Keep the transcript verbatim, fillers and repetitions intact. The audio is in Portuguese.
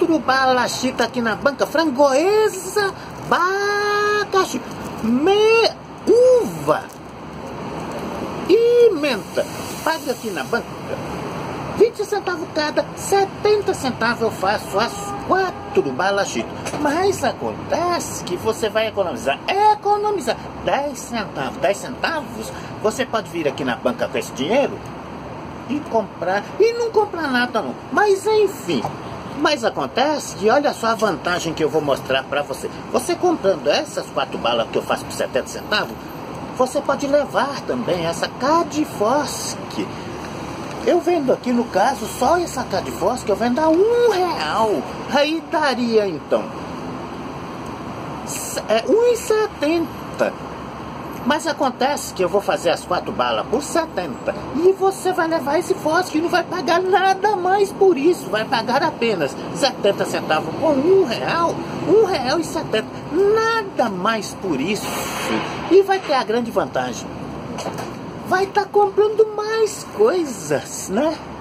quatro bala chita aqui na banca. Framboesa, abacaxi, me, uva e menta. Paga aqui na banca vinte centavos cada, setenta centavos eu faço as quatro balas chita. Mas acontece que você vai economizar, economizar dez centavos, dez centavos, você pode vir aqui na banca com esse dinheiro e comprar, e não comprar nada não, mas enfim. Mas acontece que olha só a vantagem que eu vou mostrar pra você. Você comprando essas quatro balas que eu faço por setenta centavos, você pode levar também essa Cadifosque. Eu vendo aqui, no caso, só essa Cadifosque eu vendo a um real. Aí daria então é, um real e setenta centavos. Mas acontece que eu vou fazer as quatro balas por setenta. E você vai levar esse fósforo e não vai pagar nada mais por isso. Vai pagar apenas setenta centavos com um real. Um real e setenta. Nada mais por isso. E vai ter a grande vantagem. Vai estar comprando mais coisas, né?